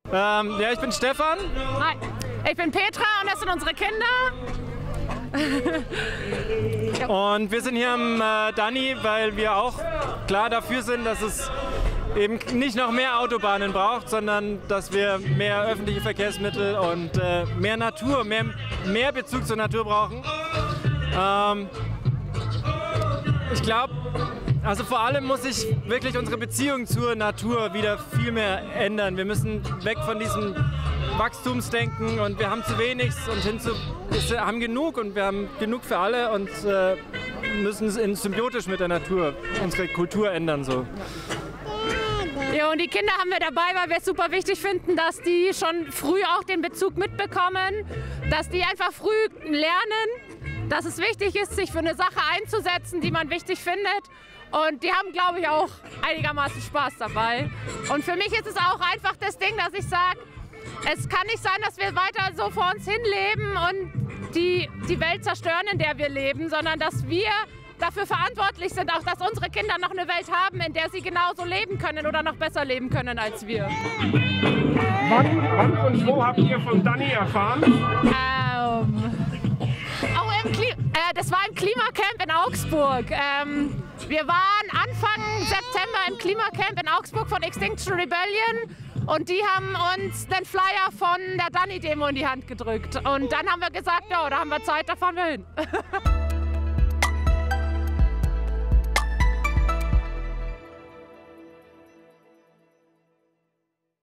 Ja, ich bin Stefan. Hi, ich bin Petra und das sind unsere Kinder. Und wir sind hier am Danny, weil wir auch klar dafür sind, dass es eben nicht noch mehr Autobahnen braucht, sondern dass wir mehr öffentliche Verkehrsmittel und mehr Natur, mehr Bezug zur Natur brauchen. Ich glaube, also vor allem muss sich wirklich unsere Beziehung zur Natur wieder viel mehr ändern. Wir müssen weg von diesem Wachstumsdenken und wir haben zu wenig und wir haben genug und wir haben genug für alle und müssen symbiotisch mit der Natur unsere Kultur ändern. So. Ja, und die Kinder haben wir dabei, weil wir es super wichtig finden, dass die schon früh auch den Bezug mitbekommen, dass die einfach früh lernen, dass es wichtig ist, sich für eine Sache einzusetzen, die man wichtig findet. Und die haben, glaube ich, auch einigermaßen Spaß dabei. Und für mich ist es auch einfach das Ding, dass ich sage, es kann nicht sein, dass wir weiter so vor uns hin leben und die Welt zerstören, in der wir leben, sondern dass wir dafür verantwortlich sind, auch dass unsere Kinder noch eine Welt haben, in der sie genauso leben können oder noch besser leben können als wir. Wann und wo habt ihr von Danny erfahren? Das war im Klimacamp in Augsburg. Wir waren Anfang September im Klimacamp in Augsburg von Extinction Rebellion und die haben uns den Flyer von der Danny-Demo in die Hand gedrückt. Und dann haben wir gesagt, ja, da haben wir Zeit, da fahren wir hin.